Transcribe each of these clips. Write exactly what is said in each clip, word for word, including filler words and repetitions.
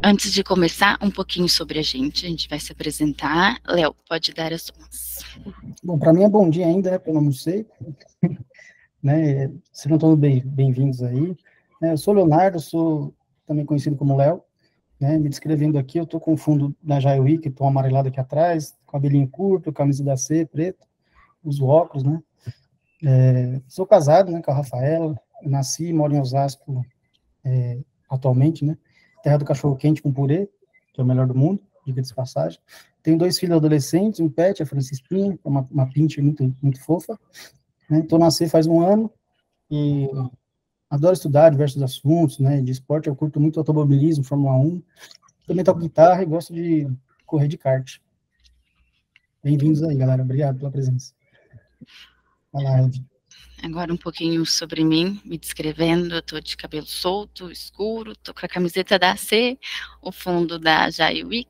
Antes de começar, um pouquinho sobre a gente, a gente vai se apresentar. Léo, pode dar as honras. Bom, para mim é bom dia ainda, né, porque eu não almocei, né, sejam todos bem, bem-vindos aí. É, eu sou Leonardo, sou também conhecido como Léo, né, me descrevendo aqui, eu estou com o fundo da Jaiweek, tom amarelado aqui atrás, cabelinho curto, camisa da C, preto, uso óculos, né, é, sou casado, né, com a Rafaela, nasci e moro em Osasco é, atualmente, né, terra do cachorro-quente com purê, que é o melhor do mundo, dica de passagem. Tenho dois filhos adolescentes, um pet, a Francisquinha, uma, uma pincher muito, muito fofa, né, então nasci faz um ano, e adoro estudar diversos assuntos, né, de esporte, eu curto muito automobilismo, Fórmula um, também toco guitarra e gosto de correr de kart. Bem-vindos aí, galera, obrigado pela presença. Olá, Ed. Agora um pouquinho sobre mim, me descrevendo. Eu tô de cabelo solto, escuro, tô com a camiseta da A C, o fundo da Jaiweek.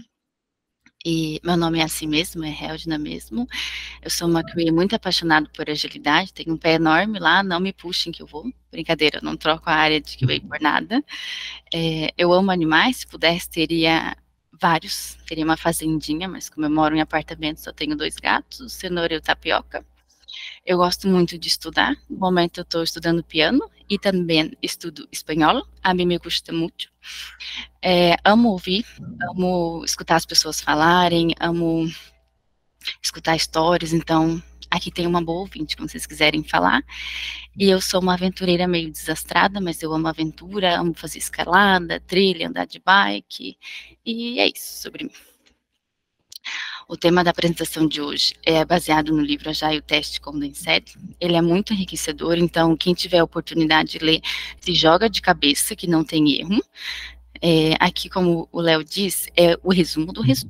E meu nome é assim mesmo, é Heldna mesmo. Eu sou uma Cree muito apaixonada por agilidade, tenho um pé enorme lá, não me puxem que eu vou. Brincadeira, eu não troco a área de Cree por nada. É, eu amo animais, se pudesse teria vários, teria uma fazendinha, mas como eu moro em apartamento só tenho dois gatos, o Cenoura e o Tapioca. Eu gosto muito de estudar, no momento eu estou estudando piano e também estudo espanhol, a mim me gusta muito. É, amo ouvir, amo escutar as pessoas falarem, amo escutar histórias, então aqui tem uma boa ouvinte, como vocês quiserem falar. E eu sou uma aventureira meio desastrada, mas eu amo aventura, amo fazer escalada, trilha, andar de bike, e é isso sobre mim. O tema da apresentação de hoje é baseado no livro Agile Test Condensed. Ele é muito enriquecedor, então quem tiver a oportunidade de ler, se joga de cabeça, que não tem erro. É, aqui, como o Léo diz, é o resumo do resumo.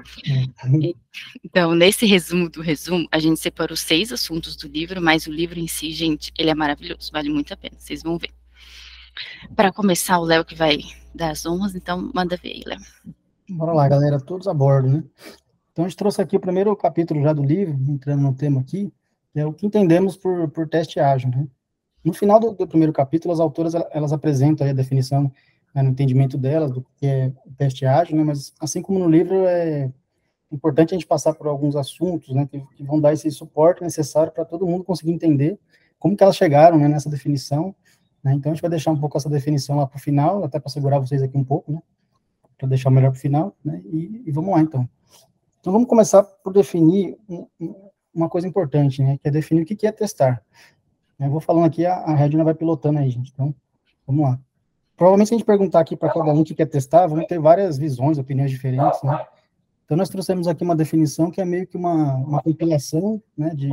Então, nesse resumo do resumo, a gente separou seis assuntos do livro, mas o livro em si, gente, ele é maravilhoso, vale muito a pena, vocês vão ver. Para começar, o Léo que vai dar as honras, então manda ver aí, Léo. Bora lá, galera, todos a bordo, né? Então, a gente trouxe aqui o primeiro capítulo já do livro, entrando no tema aqui, que é o que entendemos por, por teste ágil, né? No final do, do primeiro capítulo, as autoras, elas apresentam aí a definição, né, no entendimento delas, do que é o teste ágil, né? Mas, assim como no livro, é importante a gente passar por alguns assuntos, né, que, que vão dar esse suporte necessário para todo mundo conseguir entender como que elas chegaram, né, nessa definição, né? Então, a gente vai deixar um pouco essa definição lá para o final, até para segurar vocês aqui um pouco, né? Para deixar o melhor para o final, né? E, e vamos lá, então. Então, vamos começar por definir um, uma coisa importante, né, que é definir o que é testar. Eu vou falando aqui, a, a Regina vai pilotando aí, gente, então, vamos lá. Provavelmente, se a gente perguntar aqui para cada um que quer testar, vão ter várias visões, opiniões diferentes, né? Então, nós trouxemos aqui uma definição que é meio que uma, uma compilação, né, de,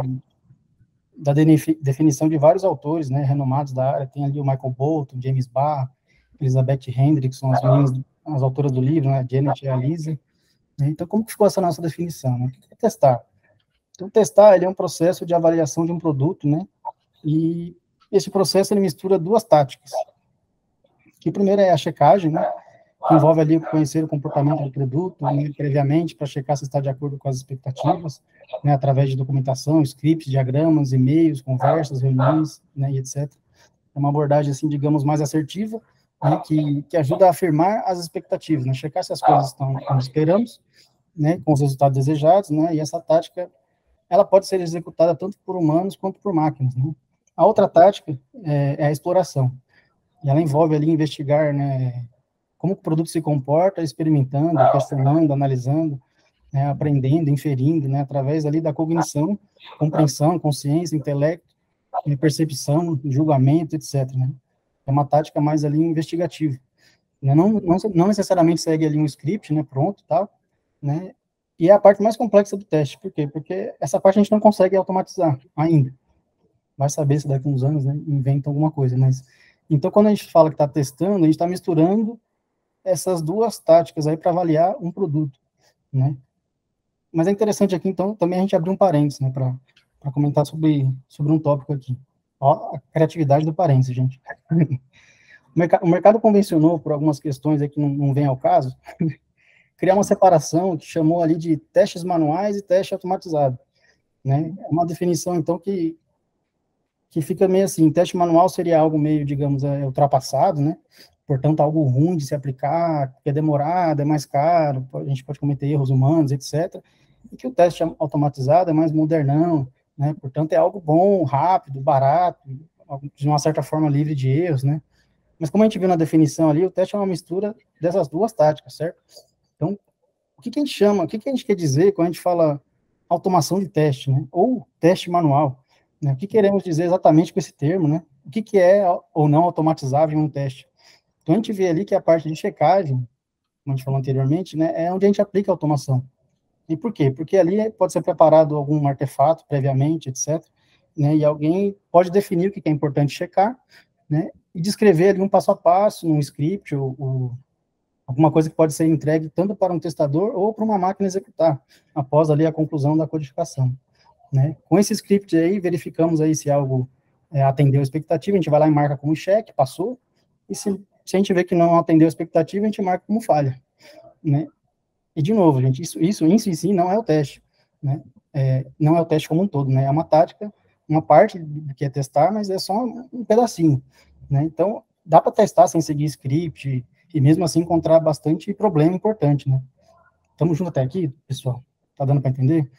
da definição de vários autores, né, renomados da área. Tem ali o Michael Bolton, James Barr, Elizabeth Hendrickson, as meninas, as autoras do livro, né, Janet e a Lisa. Então, como que ficou essa nossa definição, né? O que é testar? Então, testar, ele é um processo de avaliação de um produto, né? E esse processo, ele mistura duas táticas. Que primeiro é a checagem, né? Que envolve ali conhecer o comportamento do produto, né, previamente, para checar se está de acordo com as expectativas, né, através de documentação, scripts, diagramas, e-mails, conversas, reuniões, né, e etcétera. É uma abordagem, assim, digamos, mais assertiva, né, que, que ajuda a afirmar as expectativas, né, checar se as coisas estão como esperamos, né, com os resultados desejados, né, e essa tática, ela pode ser executada tanto por humanos quanto por máquinas, né. A outra tática é, é a exploração, e ela envolve ali investigar, né, como o produto se comporta, experimentando, questionando, analisando, né, aprendendo, inferindo, né, através ali da cognição, compreensão, consciência, intelecto, percepção, julgamento, etcétera. Né. É uma tática mais ali investigativa. Né, não, não, não necessariamente segue ali um script, né, pronto, tal, né, e é a parte mais complexa do teste. Por quê? Porque essa parte a gente não consegue automatizar ainda. Vai saber se daqui a uns anos, né, inventa alguma coisa, mas... Então, quando a gente fala que está testando, a gente está misturando essas duas táticas aí para avaliar um produto, né? Mas é interessante aqui, então, também a gente abrir um parênteses, né, para comentar sobre, sobre um tópico aqui. Ó, a criatividade do parênteses, gente. O, merc o mercado convencionou, por algumas questões aí que não, não vem ao caso, criar uma separação que chamou ali de testes manuais e teste automatizado, né? É uma definição, então, que, que fica meio assim, teste manual seria algo meio, digamos, é, ultrapassado, né? portanto, algo ruim de se aplicar, que é demorado, é mais caro, a gente pode cometer erros humanos, etcétera, e que o teste automatizado é mais modernão, né, portanto, é algo bom, rápido, barato, de uma certa forma livre de erros, né, mas como a gente viu na definição ali, o teste é uma mistura dessas duas táticas, certo? Então, o que, que a gente chama, o que, que a gente quer dizer quando a gente fala automação de teste, né, ou teste manual, né, o que queremos dizer exatamente com esse termo, né, o que, que é ou não automatizável em um teste? Então, a gente vê ali que a parte de checagem, como a gente falou anteriormente, né, é onde a gente aplica a automação. E por quê? Porque ali pode ser preparado algum artefato previamente, etcétera, né, e alguém pode definir o que é importante checar, né, e descrever ali um passo a passo, num script, ou, ou alguma coisa que pode ser entregue tanto para um testador ou para uma máquina executar, após ali a conclusão da codificação. Né. Com esse script aí, verificamos aí se algo é, atendeu a expectativa, a gente vai lá e marca como check, passou, e se Se a gente vê que não atendeu a expectativa, a gente marca como falha, né? E, de novo, gente, isso, isso em si, sim, não é o teste, né? É, não é o teste como um todo, né? É uma tática, uma parte do que é testar, mas é só um pedacinho, né? Então, dá para testar sem seguir script e, mesmo assim, encontrar bastante problema importante, né? Estamos juntos até aqui, pessoal? Tá dando para entender?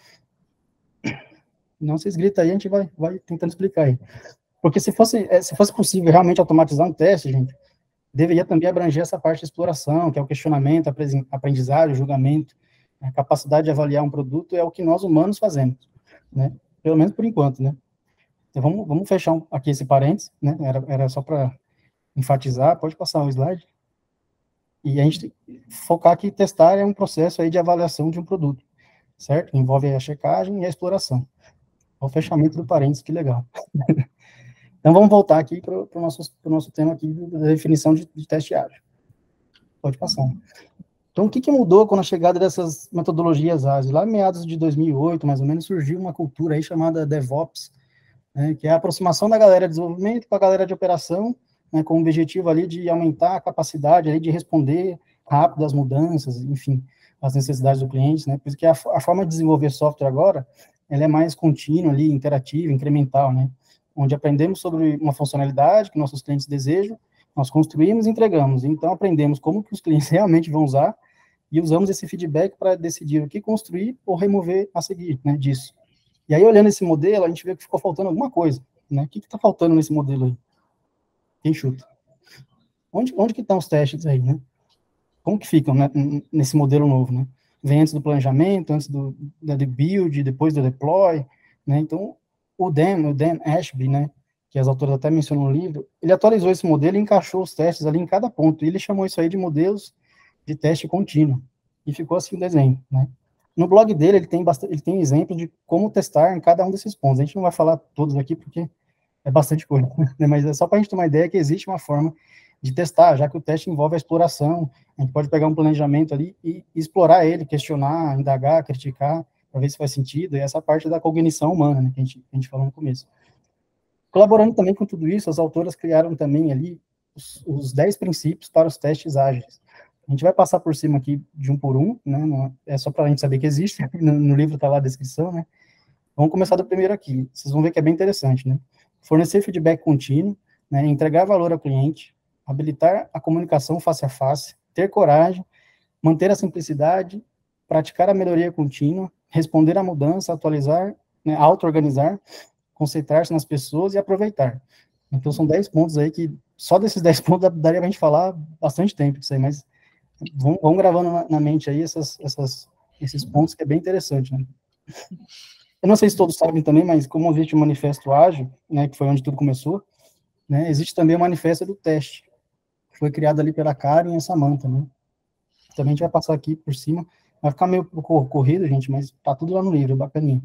Não, vocês gritam aí, a gente vai, vai tentando explicar aí. Porque se fosse, se fosse possível realmente automatizar um teste, gente, deveria também abranger essa parte de exploração, que é o questionamento, aprendizagem, julgamento, a capacidade de avaliar um produto é o que nós humanos fazemos, né? Pelo menos por enquanto, né? Então, vamos, vamos fechar aqui esse parênteses, né? Era, era só para enfatizar, pode passar o slide. E a gente focar aqui, testar é um processo aí de avaliação de um produto, certo? Envolve a checagem e a exploração. O fechamento do parênteses, que legal. Então, vamos voltar aqui para o nosso, nosso tema aqui da definição de, de teste ágil. Pode passar. Então, o que, que mudou com a chegada dessas metodologias ágeis? Lá em meados de dois mil e oito, mais ou menos, surgiu uma cultura aí chamada DevOps, né, que é a aproximação da galera de desenvolvimento com a galera de operação, né, com o objetivo ali de aumentar a capacidade ali de responder rápido às mudanças, enfim, às necessidades do cliente, né, porque a, a forma de desenvolver software agora, ela é mais contínua ali, interativa, incremental, né, onde aprendemos sobre uma funcionalidade que nossos clientes desejam, nós construímos e entregamos. Então, aprendemos como que os clientes realmente vão usar e usamos esse feedback para decidir o que construir ou remover a seguir, né, disso. E aí, olhando esse modelo, a gente vê que ficou faltando alguma coisa, né? O que está faltando nesse modelo aí? Quem chuta? Onde, onde que estão os testes aí, né? Como que ficam, né, nesse modelo novo, né? Vem antes do planejamento, antes do, do build, depois do deploy, né? Então, o Dan, o Dan Ashby, né, que as autoras até mencionam no livro, ele atualizou esse modelo e encaixou os testes ali em cada ponto, e ele chamou isso aí de modelos de teste contínuo, e ficou assim o desenho, né. No blog dele, ele tem, bastante, ele tem exemplo de como testar em cada um desses pontos. A gente não vai falar todos aqui, porque é bastante coisa, né, mas é só para a gente ter uma ideia que existe uma forma de testar, já que o teste envolve a exploração, a gente pode pegar um planejamento ali e explorar ele, questionar, indagar, criticar, para ver se faz sentido, e essa parte da cognição humana, né, que a gente, a gente falou no começo. Colaborando também com tudo isso, as autoras criaram também ali os, os dez princípios para os testes ágeis. A gente vai passar por cima aqui de um por um, né, não, é só para a gente saber que existe, no, no livro está lá a descrição, né. Vamos começar do primeiro aqui, vocês vão ver que é bem interessante, né. Fornecer feedback contínuo, né, entregar valor ao cliente, habilitar a comunicação face a face, ter coragem, manter a simplicidade, praticar a melhoria contínua, responder à mudança, atualizar, né, auto-organizar, concentrar-se nas pessoas e aproveitar. Então, são dez pontos aí que, só desses dez pontos, daria para a gente falar bastante tempo disso aí, mas vamos, vamos gravando na, na mente aí essas, essas, esses pontos, que é bem interessante, né? Eu não sei se todos sabem também, mas como existe o Manifesto Ágil, né, que foi onde tudo começou, né, existe também o Manifesto do Teste, que foi criado ali pela Karen e a Samantha, né? Também a gente vai passar aqui por cima, vai ficar meio corrido, gente, mas tá tudo lá no livro, bacaninha.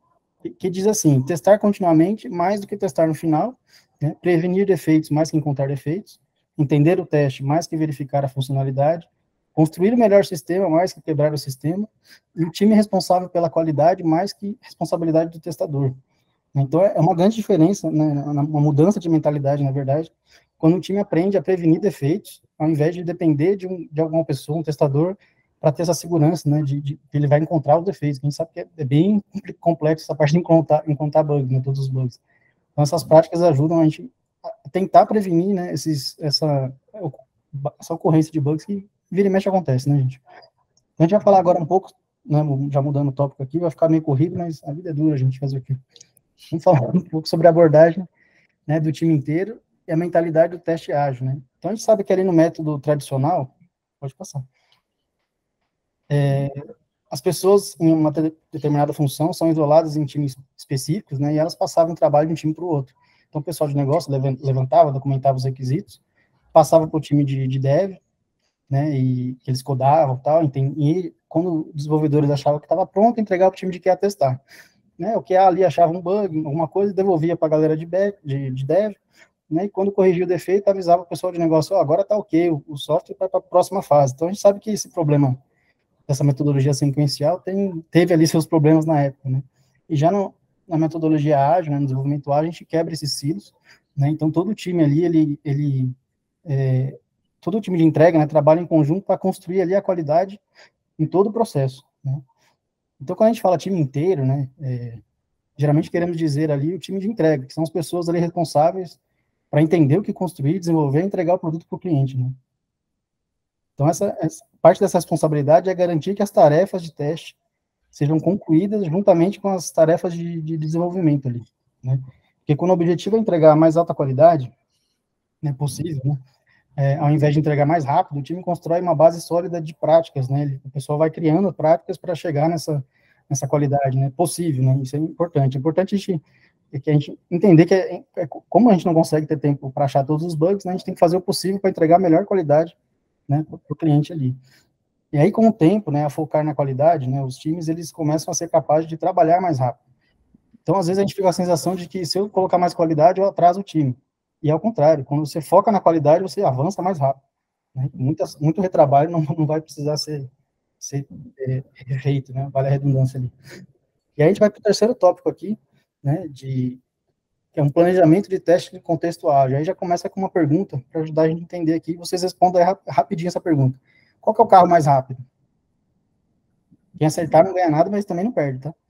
Que diz assim: testar continuamente, mais do que testar no final, né? Prevenir defeitos mais que encontrar defeitos, entender o teste mais que verificar a funcionalidade, construir o melhor sistema mais que quebrar o sistema, e o time responsável pela qualidade mais que responsabilidade do testador. Então, é uma grande diferença, né, uma mudança de mentalidade, na verdade, quando o time aprende a prevenir defeitos, ao invés de depender de, um, de alguma pessoa, um testador, para ter essa segurança, né, de, de que ele vai encontrar os defeitos. A gente sabe que é, é bem complexo essa parte de encontrar, encontrar bugs, né, todos os bugs. Então, essas práticas ajudam a gente a tentar prevenir, né, esses, essa, essa ocorrência de bugs que vira e mexe acontece, né, gente? A gente vai falar agora um pouco, né, já mudando o tópico aqui, vai ficar meio corrido, mas a vida é dura, a gente fazer o quê? Vamos falar um pouco sobre a abordagem, né, do time inteiro e a mentalidade do teste ágil, né? Então, a gente sabe que ali no método tradicional, pode passar, é, as pessoas em uma determinada função são isoladas em times específicos, né, e elas passavam o trabalho de um time para o outro. Então, o pessoal de negócio levantava, documentava os requisitos, passava para o time de, de dev, né, e que eles codavam e tal, e quando os desenvolvedores achavam que estava pronto, entregava para o time de Q A testar. Né, o Q A ali achava um bug, alguma coisa, devolvia para a galera de, de, de dev, né, e quando corrigia o defeito, avisava o pessoal de negócio, oh, agora está ok, o, o software vai para a próxima fase. Então, a gente sabe que esse problema, essa metodologia sequencial, tem, teve ali seus problemas na época, né, e já no, na metodologia ágil, né, no desenvolvimento ágil, a gente quebra esses silos, né, então todo o time ali, ele, ele é, todo o time de entrega, né, trabalha em conjunto para construir ali a qualidade em todo o processo, né. Então, quando a gente fala time inteiro, né, é, geralmente queremos dizer ali o time de entrega, que são as pessoas ali responsáveis para entender o que construir, desenvolver e entregar o produto para o cliente, né. Então, essa, essa parte dessa responsabilidade é garantir que as tarefas de teste sejam concluídas juntamente com as tarefas de, de desenvolvimento ali, né. Porque quando o objetivo é entregar a mais alta qualidade, né, possível, né, É, ao invés de entregar mais rápido, o time constrói uma base sólida de práticas, né? O pessoal vai criando práticas para chegar nessa, nessa qualidade, né? Possível, né? Isso é importante. É importante a gente, é que a gente entender que, é, é, como a gente não consegue ter tempo para achar todos os bugs, né? A gente tem que fazer o possível para entregar a melhor qualidade, né? Para o cliente ali. E aí, com o tempo, né? A focar na qualidade, né? Os times, eles começam a ser capazes de trabalhar mais rápido. Então, às vezes, a gente fica com a sensação de que se eu colocar mais qualidade, eu atraso o time. E ao contrário, quando você foca na qualidade, você avança mais rápido. Né? Muitas, muito retrabalho não, não vai precisar ser, ser é, feito, né? Vale a redundância ali. E aí a gente vai para o terceiro tópico aqui, né? De, que é um planejamento de teste de contexto ágil. Aí já começa com uma pergunta, para ajudar a gente a entender aqui, vocês respondam aí rapidinho essa pergunta. Qual que é o carro mais rápido? Quem acertar não ganha nada, mas também não perde, tá?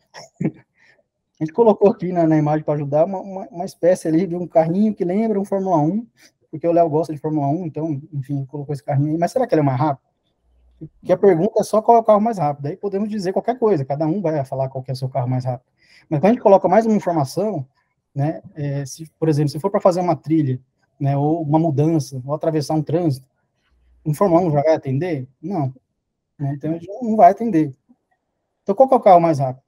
A gente colocou aqui na, na imagem para ajudar uma, uma, uma espécie ali de um carrinho que lembra um Fórmula um, porque o Léo gosta de Fórmula um, então, enfim, colocou esse carrinho aí. Mas será que ele é mais rápido? Porque a pergunta é só qual é o carro mais rápido. Aí podemos dizer qualquer coisa, cada um vai falar qual é o seu carro mais rápido. Mas quando a gente coloca mais uma informação, né, é, se, por exemplo, se for para fazer uma trilha, né, ou uma mudança, ou atravessar um trânsito, um Fórmula um já vai atender? Não. Né, então, a gente não vai atender. Então, qual que é o carro mais rápido?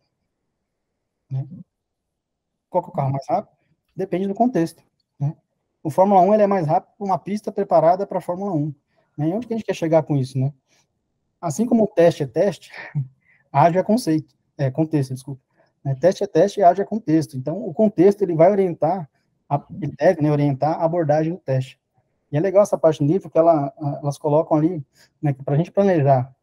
Né? Qual que é o carro mais rápido? Depende do contexto. Né? O Fórmula um ele é mais rápido para uma pista preparada para a Fórmula um. Né? E onde que a gente quer chegar com isso? Né? Assim como o teste é teste, ágil é conceito, é contexto, desculpa. Né? Teste é teste e ágil é contexto. Então, o contexto ele vai orientar, a, ele deve né, orientar a abordagem do teste. E é legal essa parte do livro, que ela, elas colocam ali, né, que para a gente planejar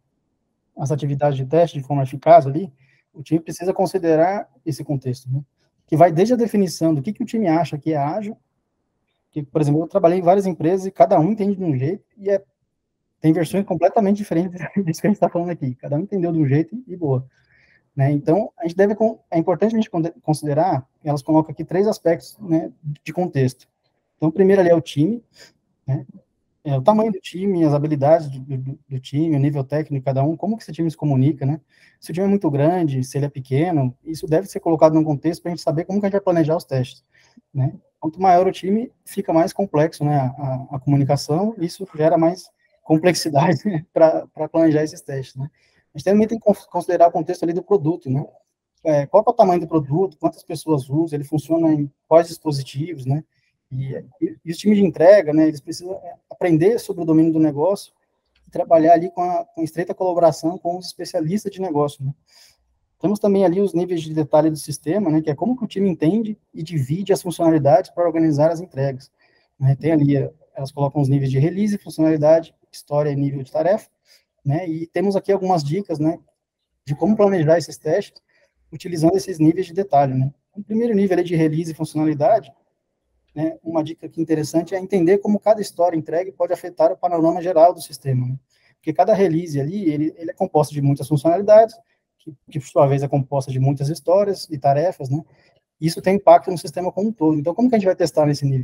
as atividades de teste de forma eficaz ali, o time precisa considerar esse contexto, né? Que vai desde a definição do que, que o time acha que é ágil, que, por exemplo, eu trabalhei em várias empresas e cada um entende de um jeito e é, tem versões completamente diferentes disso que a gente está falando aqui. Cada um entendeu de um jeito e boa. Né? Então, a gente deve, é importante a gente considerar, elas colocam aqui três aspectos, né, de contexto. Então, o primeiro ali é o time, né? É, o tamanho do time, as habilidades do, do, do time, o nível técnico de cada um, como que esse time se comunica, né? Se o time é muito grande, se ele é pequeno, isso deve ser colocado num contexto para a gente saber como que a gente vai planejar os testes, né? Quanto maior o time, fica mais complexo, né, a, a comunicação, isso gera mais complexidade né, para planejar esses testes, né? A gente também tem que considerar o contexto ali do produto, né? É, qual é o tamanho do produto, quantas pessoas usam, ele funciona em quais dispositivos, né? E, e, e os times de entrega, né, eles precisam aprender sobre o domínio do negócio e trabalhar ali com a com estreita colaboração com os especialistas de negócio, né? Temos também ali os níveis de detalhe do sistema, né, que é como que o time entende e divide as funcionalidades para organizar as entregas. Né? Tem ali, elas colocam os níveis de release, funcionalidade, história e nível de tarefa, né, e temos aqui algumas dicas, né, de como planejar esses testes utilizando esses níveis de detalhe, né. O primeiro nível ali de release e funcionalidade, né, uma dica aqui interessante é entender como cada história entregue pode afetar o panorama geral do sistema, né? Porque cada release ali, ele, ele é composto de muitas funcionalidades, que, que, por sua vez, é composta de muitas histórias e tarefas, né? E isso tem impacto no sistema como um todo. Então, como que a gente vai testar nesse nível?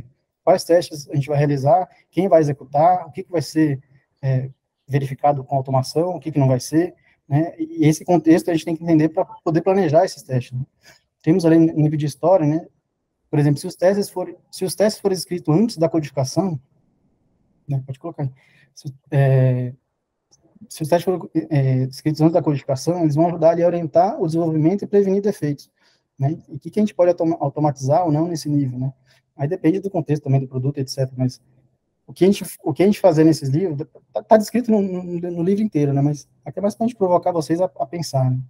quais testes a gente vai realizar, quem vai executar, o que, que vai ser é, verificado com automação, o que, que não vai ser, né? E esse contexto a gente tem que entender para poder planejar esses testes, né? Temos ali no nível de história, né? Por exemplo, se os testes forem, se os testes forem escritos antes da codificação, né? Pode colocar aí. Se, é, se os testes forem é, escritos antes da codificação, eles vão ajudar ali a orientar o desenvolvimento e prevenir defeitos, né? E o que, que a gente pode automatizar ou não nesse nível, né? Aí depende do contexto também do produto, etcétera. Mas o que a gente, o que a gente fazer nesses livros, está tá descrito no, no, no livro inteiro, né? Mas aqui é mais para a gente provocar vocês a, a pensar, né?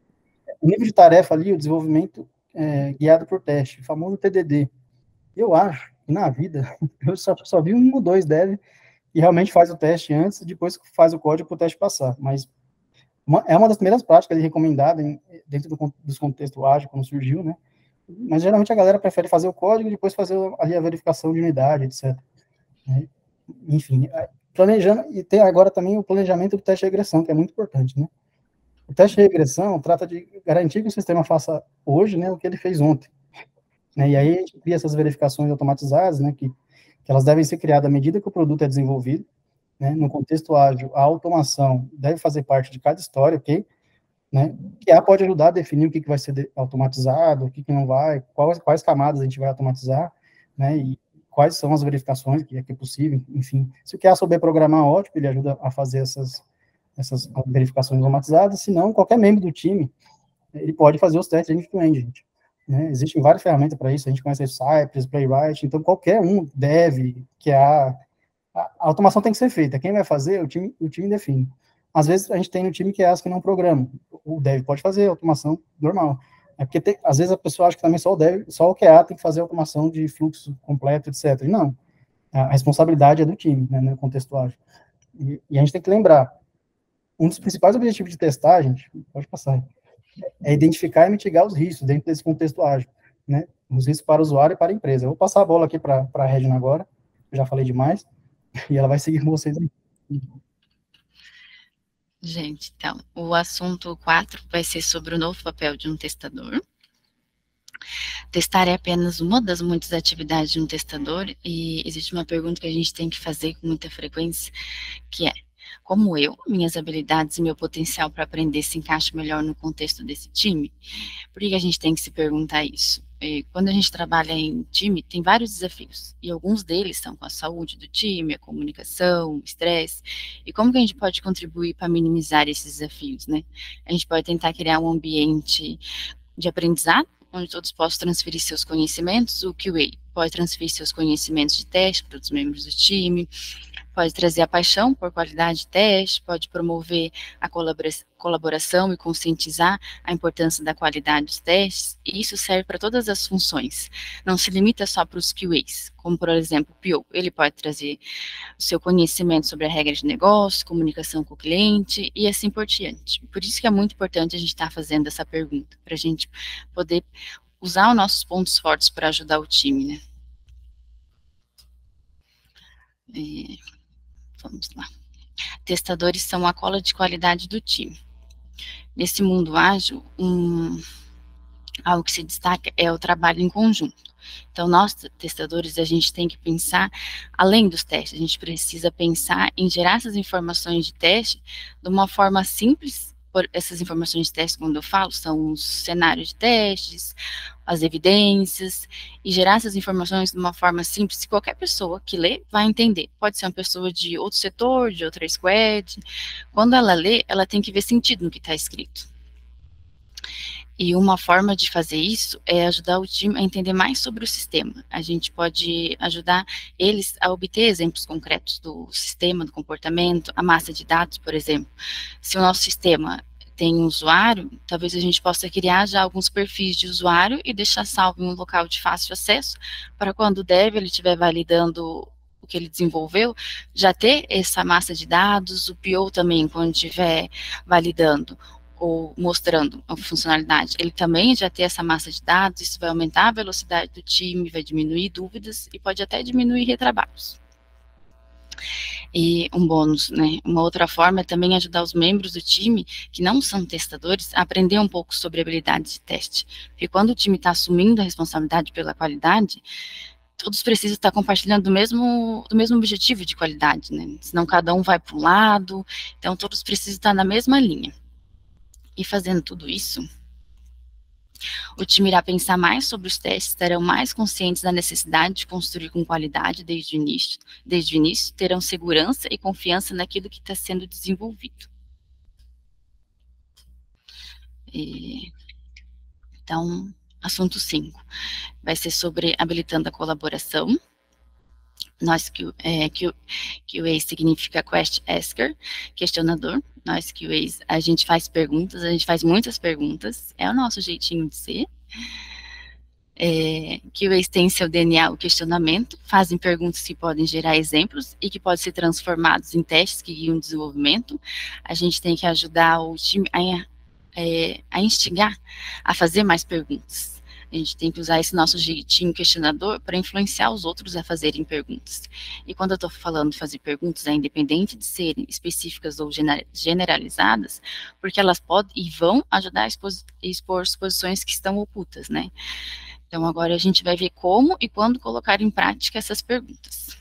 O nível de tarefa ali, o desenvolvimento é, guiado por teste, o famoso T D D. Eu acho que na vida, eu só, só vi um ou dois dev que realmente faz o teste antes, depois faz o código para o teste passar. Mas uma, é uma das primeiras práticas recomendadas em, dentro do, dos contextos ágil, quando surgiu, né? Mas geralmente a galera prefere fazer o código e depois fazer ali a verificação de unidade, etcétera. Né? Enfim, planejando, e tem agora também o planejamento do teste de regressão, que é muito importante, né? O teste de regressão trata de garantir que o sistema faça hoje, né, o que ele fez ontem. Né? E aí a gente cria essas verificações automatizadas, né, que, que elas devem ser criadas à medida que o produto é desenvolvido, né? No contexto ágil, a automação deve fazer parte de cada história, ok? Né? Que a pode ajudar a definir o que, que vai ser automatizado, o que, que não vai, quais, quais camadas a gente vai automatizar, né? E quais são as verificações que é, que é possível, enfim. Se o Q A souber programar, ótimo, ele ajuda a fazer essas, essas verificações automatizadas, se não, qualquer membro do time, ele pode fazer os testes end-to-end, gente. Né? Existem várias ferramentas para isso, a gente conhece Cypress, Playwright, então qualquer um deve, Q A, a automação tem que ser feita, quem vai fazer, o time, o time define. Às vezes a gente tem no time Q As que não programam, o dev pode fazer automação normal. É porque tem, às vezes a pessoa acha que também só o dev, só o Q A tem que fazer automação de fluxo completo, etcétera. E não, a responsabilidade é do time, né, no contexto ágil. E, e a gente tem que lembrar, um dos principais objetivos de testagem, pode passar, é identificar e mitigar os riscos dentro desse contexto ágil, né? Os riscos para o usuário e para a empresa. Eu vou passar a bola aqui para a Regina agora, eu já falei demais, e ela vai seguir com vocês aí. Gente, então, o assunto quatro vai ser sobre o novo papel de um testador. Testar é apenas uma das muitas atividades de um testador, e existe uma pergunta que a gente tem que fazer com muita frequência, que é: como eu, minhas habilidades e meu potencial para aprender se encaixam melhor no contexto desse time? Por que a gente tem que se perguntar isso? E quando a gente trabalha em time, tem vários desafios, e alguns deles são com a saúde do time, a comunicação, o estresse, e como que a gente pode contribuir para minimizar esses desafios, né? A gente pode tentar criar um ambiente de aprendizado, onde todos possam transferir seus conhecimentos. O Q A pode transferir seus conhecimentos de teste para os membros do time, pode trazer a paixão por qualidade de teste, pode promover a colaboração e conscientizar a importância da qualidade dos testes, e isso serve para todas as funções, não se limita só para os Q As, como por exemplo o P O, ele pode trazer o seu conhecimento sobre a regra de negócio, comunicação com o cliente, e assim por diante. Por isso que é muito importante a gente estar fazendo essa pergunta, para a gente poder usar os nossos pontos fortes para ajudar o time, né? E, vamos lá. Testadores são a cola de qualidade do time. Nesse mundo ágil, um, algo que se destaca é o trabalho em conjunto. Então, nós, testadores, a gente tem que pensar, além dos testes, a gente precisa pensar em gerar essas informações de teste de uma forma simples. Por essas informações de teste, quando eu falo, são os cenários de testes, as evidências, e gerar essas informações de uma forma simples, que qualquer pessoa que lê vai entender. Pode ser uma pessoa de outro setor, de outra squad. Quando ela lê, ela tem que ver sentido no que está escrito. E uma forma de fazer isso é ajudar o time a entender mais sobre o sistema. A gente pode ajudar eles a obter exemplos concretos do sistema, do comportamento, a massa de dados, por exemplo. Se o nosso sistema tem um usuário, talvez a gente possa criar já alguns perfis de usuário e deixar salvo em um local de fácil acesso, para quando o dev ele estiver validando o que ele desenvolveu, já ter essa massa de dados, o P O também, quando estiver validando ou mostrando a funcionalidade, ele também já tem essa massa de dados. Isso vai aumentar a velocidade do time, vai diminuir dúvidas e pode até diminuir retrabalhos. E um bônus, né? Uma outra forma é também ajudar os membros do time, que não são testadores, a aprender um pouco sobre habilidades de teste. Porque quando o time está assumindo a responsabilidade pela qualidade, todos precisam estar compartilhando do mesmo, do mesmo objetivo de qualidade, né? Senão cada um vai para um lado, então todos precisam estar na mesma linha. E fazendo tudo isso, o time irá pensar mais sobre os testes, estarão mais conscientes da necessidade de construir com qualidade desde o início, desde o início, terão segurança e confiança naquilo que está sendo desenvolvido. E, então, assunto cinco, vai ser sobre habilitando a colaboração. Nós, é, Q A significa Question Asker, questionador. Nós, Q As, a gente faz perguntas, a gente faz muitas perguntas, é o nosso jeitinho de ser. É, Q As têm seu D N A o questionamento, fazem perguntas que podem gerar exemplos e que podem ser transformados em testes que guiam o desenvolvimento. A gente tem que ajudar o time a, é, a instigar a fazer mais perguntas. A gente tem que usar esse nosso jeitinho questionador para influenciar os outros a fazerem perguntas. E quando eu estou falando de fazer perguntas, é independente de serem específicas ou generalizadas, porque elas podem e vão ajudar a expor, expor exposições que estão ocultas, né? Então, agora a gente vai ver como e quando colocar em prática essas perguntas.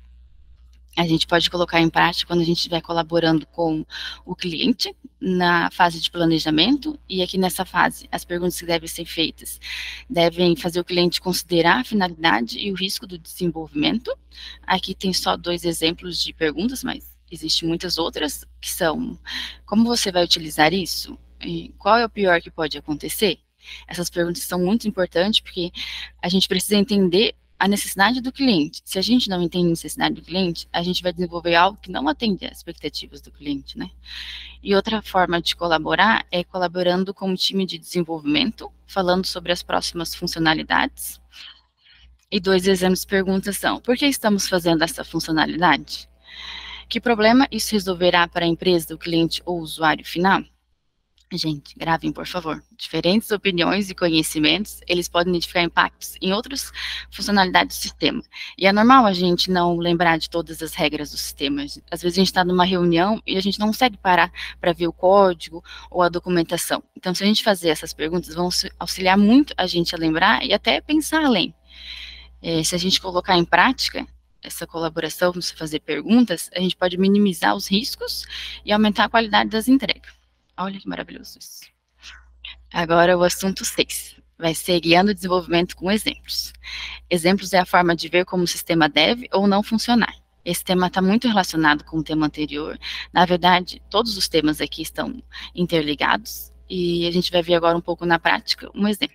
A gente pode colocar em prática quando a gente estiver colaborando com o cliente na fase de planejamento, e aqui nessa fase, as perguntas que devem ser feitas devem fazer o cliente considerar a finalidade e o risco do desenvolvimento. Aqui tem só dois exemplos de perguntas, mas existem muitas outras, que são: como você vai utilizar isso? E qual é o pior que pode acontecer? Essas perguntas são muito importantes, porque a gente precisa entender a necessidade do cliente. Se a gente não entende a necessidade do cliente, a gente vai desenvolver algo que não atende às expectativas do cliente, né? E outra forma de colaborar é colaborando com o time de desenvolvimento, falando sobre as próximas funcionalidades. E dois exemplos de perguntas são: por que estamos fazendo essa funcionalidade? Que problema isso resolverá para a empresa, o cliente ou o usuário final? Gente, gravem, por favor. Diferentes opiniões e conhecimentos, eles podem identificar impactos em outras funcionalidades do sistema. E é normal a gente não lembrar de todas as regras do sistema. Às vezes a gente está numa reunião e a gente não consegue parar para ver o código ou a documentação. Então, se a gente fazer essas perguntas, vão auxiliar muito a gente a lembrar e até pensar além. É, se a gente colocar em prática essa colaboração, se fazer perguntas, a gente pode minimizar os riscos e aumentar a qualidade das entregas. Olha que maravilhoso isso. Agora o assunto seis, vai ser guiando o desenvolvimento com exemplos. Exemplos é a forma de ver como o sistema deve ou não funcionar. Esse tema está muito relacionado com o tema anterior. Na verdade, todos os temas aqui estão interligados, e a gente vai ver agora um pouco na prática um exemplo.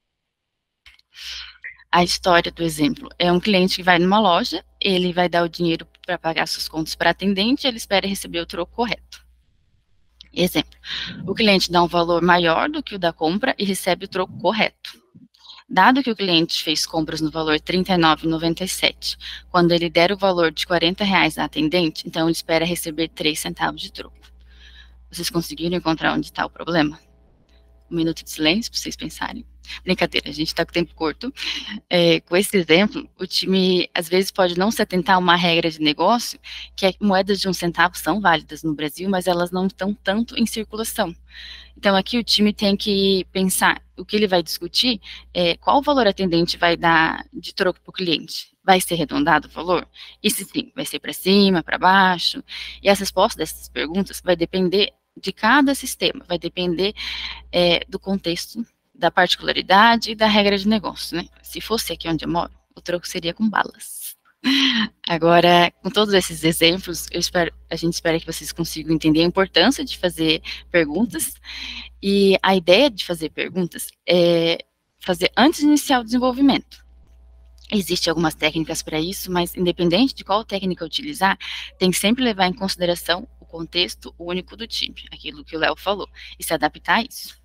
A história do exemplo é um cliente que vai numa loja, ele vai dar o dinheiro para pagar seus contas para atendente, ele espera receber o troco correto. Exemplo: o cliente dá um valor maior do que o da compra e recebe o troco correto. Dado que o cliente fez compras no valor trinta e nove reais e noventa e sete centavos, quando ele der o valor de quarenta reais à atendente, então ele espera receber três centavos de troco. Vocês conseguiram encontrar onde está o problema? Um minuto de silêncio para vocês pensarem. Brincadeira, a gente está com tempo curto. É, com esse exemplo, o time às vezes pode não se atentar a uma regra de negócio, que é que moedas de um centavo são válidas no Brasil, mas elas não estão tanto em circulação. Então aqui o time tem que pensar, o que ele vai discutir é qual o valor atendente vai dar de troco para o cliente. Vai ser arredondado o valor? E se sim, vai ser para cima, para baixo? E as respostas dessas perguntas vai depender de cada sistema, vai depender é, do contexto, da particularidade e da regra de negócio, né? Se fosse aqui onde eu moro, o troco seria com balas. Agora, com todos esses exemplos, eu espero, a gente espera que vocês consigam entender a importância de fazer perguntas, e a ideia de fazer perguntas é fazer antes de iniciar o desenvolvimento. Existem algumas técnicas para isso, mas independente de qual técnica utilizar, tem que sempre levar em consideração o contexto único do time, aquilo que o Léo falou, e se adaptar a isso.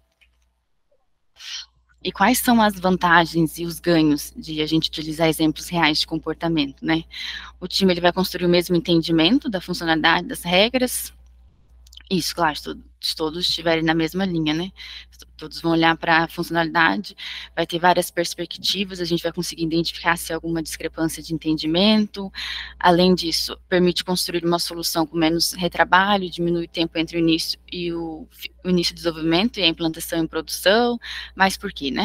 E quais são as vantagens e os ganhos de a gente utilizar exemplos reais de comportamento, né? O time ele vai construir o mesmo entendimento da funcionalidade das regras. Isso, claro, se todos estiverem na mesma linha, né? Todos vão olhar para a funcionalidade, vai ter várias perspectivas, a gente vai conseguir identificar se há alguma discrepância de entendimento. Além disso, permite construir uma solução com menos retrabalho, diminui o tempo entre o início e o, o início do desenvolvimento e a implantação em produção. Mas por quê, né?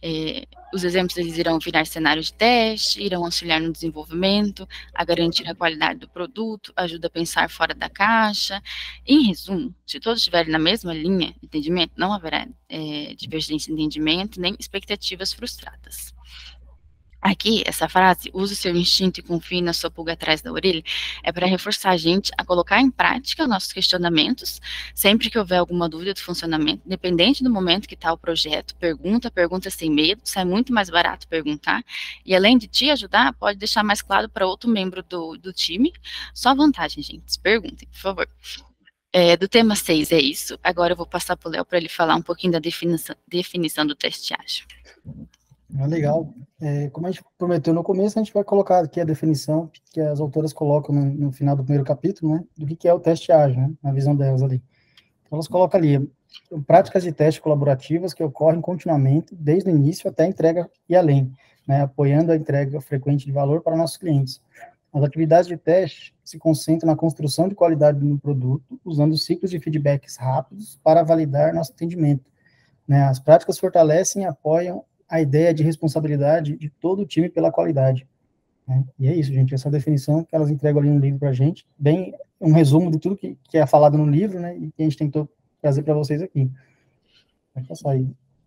É, os exemplos eles irão virar cenário de teste, irão auxiliar no desenvolvimento, a garantir a qualidade do produto, ajuda a pensar fora da caixa. Em resumo, se todos estiverem na mesma linha de entendimento, não haverá é, divergência de entendimento, nem expectativas frustradas. Aqui, essa frase, use o seu instinto e confie na sua pulga atrás da orelha, é para reforçar a gente a colocar em prática nossos questionamentos, sempre que houver alguma dúvida do funcionamento, independente do momento que está o projeto, pergunta, pergunta sem medo, sai muito mais barato perguntar, e além de te ajudar, pode deixar mais claro para outro membro do, do time, só vantagem, gente, perguntem, por favor. É, do tema seis é isso, agora eu vou passar para o Léo para ele falar um pouquinho da definição, definição do teste ágil. É legal. É, como a gente prometeu no começo, a gente vai colocar aqui a definição que as autoras colocam no, no final do primeiro capítulo, né, do que, que é o teste ágil, né, na visão delas ali. Então, elas colocam ali práticas de teste colaborativas que ocorrem continuamente, desde o início até a entrega e além, né, apoiando a entrega frequente de valor para nossos clientes. As atividades de teste se concentram na construção de qualidade no produto, usando ciclos de feedbacks rápidos para validar nosso atendimento. Né, as práticas fortalecem e apoiam a ideia de responsabilidade de todo o time pela qualidade. Né? E é isso, gente, essa definição que elas entregam ali no livro para a gente, bem um resumo de tudo que, que é falado no livro, né, e que a gente tentou trazer para vocês aqui. Vai passar aí.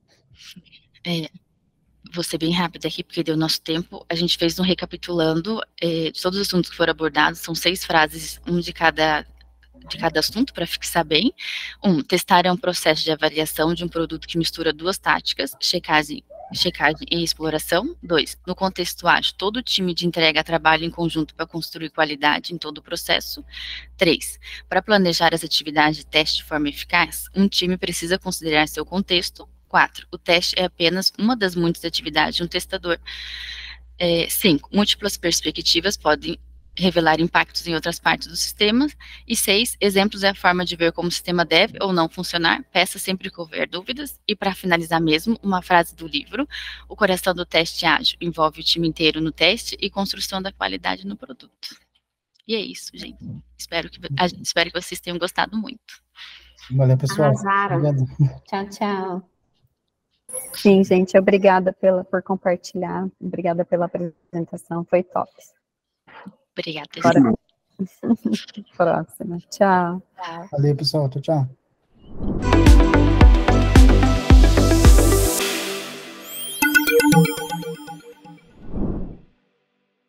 É, vou ser bem rápida aqui, porque deu nosso tempo. A gente fez um recapitulando é, de todos os assuntos que foram abordados, são seis frases, um de cada de cada assunto, para fixar bem. Um, testar é um processo de avaliação de um produto que mistura duas táticas, checagem, checagem e exploração. Dois, no contexto ágil, todo time de entrega trabalha em conjunto para construir qualidade em todo o processo. Três, para planejar as atividades de teste de forma eficaz, um time precisa considerar seu contexto. Quatro, o teste é apenas uma das muitas atividades de um testador. É, cinco, múltiplas perspectivas podem revelar impactos em outras partes do sistema. E seis, exemplos é a forma de ver como o sistema deve ou não funcionar, peça sempre que houver dúvidas. E para finalizar mesmo, uma frase do livro, o coração do teste ágil envolve o time inteiro no teste e construção da qualidade no produto. E é isso, gente. Espero que, espero que vocês tenham gostado muito. Valeu, pessoal. Arrasaram. Obrigado. Tchau, tchau. Sim, gente, obrigada pela, por compartilhar, obrigada pela apresentação, foi top. Obrigada. Bora. Próxima. Tchau. Valeu, pessoal. Tchau, tchau.